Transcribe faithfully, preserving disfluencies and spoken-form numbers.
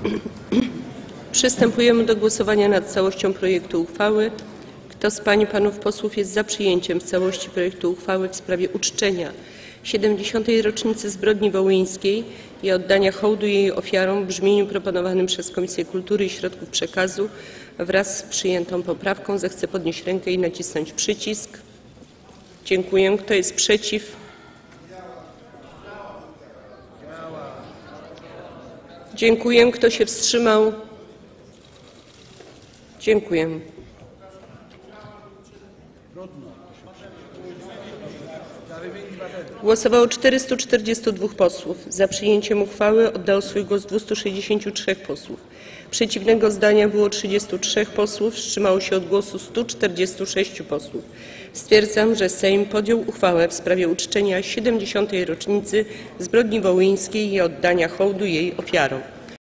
Przystępujemy do głosowania nad całością projektu uchwały. Kto z pań i panów posłów jest za przyjęciem w całości projektu uchwały w sprawie uczczenia siedemdziesiątej rocznicy zbrodni wołyńskiej i oddania hołdu jej ofiarom w brzmieniu proponowanym przez Komisję Kultury i Środków Przekazu wraz z przyjętą poprawką, zechce podnieść rękę i nacisnąć przycisk. Dziękuję. Kto jest przeciw? Dziękuję. Kto się wstrzymał? Dziękuję. Głosowało czterystu czterdziestu dwóch posłów. Za przyjęciem uchwały oddało swój głos dwieście sześćdziesiąt trzy posłów. Przeciwnego zdania było trzydziestu trzech posłów. Wstrzymało się od głosu stu czterdziestu sześciu posłów. Stwierdzam, że Sejm podjął uchwałę w sprawie uczczenia siedemdziesiątej rocznicy zbrodni wołyńskiej i oddania hołdu jej ofiarom.